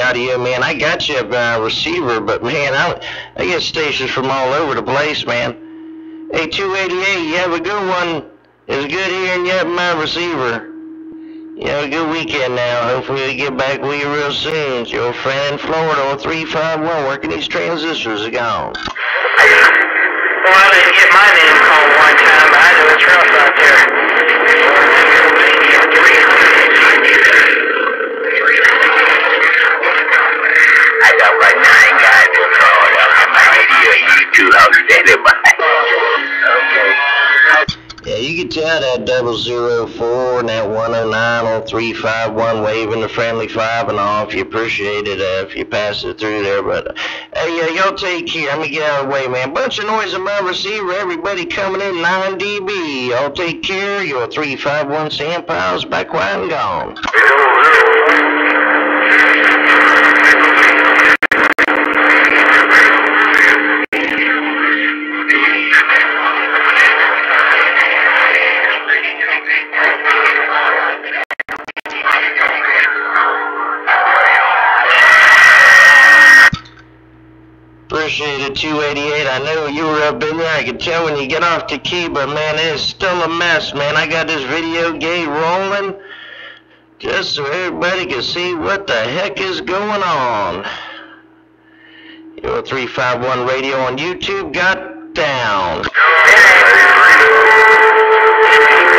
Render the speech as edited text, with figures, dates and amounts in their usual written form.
out of you, man. I got you a receiver, but man, I get stations from all over the place, man. Hey, 288, you have a good one. It's good hearing you have my receiver. You have a good weekend now. Hopefully we get back with you real soon. It's your friend in Florida on 351 working these transistors are gone. Well, I didn't get my name called one time, but I know it's rough out there. I got like 9 guys in Florida on my radio and YouTube. I'm standing by. Yeah, you can tell that 004 and that 109 on 351 waving the friendly 5 and all if you appreciate it, if you pass it through there. But, hey, y'all take care. Let me get out of the way, man. Bunch of noise in my receiver. Everybody coming in 9 dB. Y'all take care. Your 351 Sand Pile's back quiet and gone. Appreciate it, 288. I know you were up in there. I could tell when you get off the key, but man, it's still a mess, man. I got this video gate rolling just so everybody can see what the heck is going on. Your 351 radio on YouTube got down.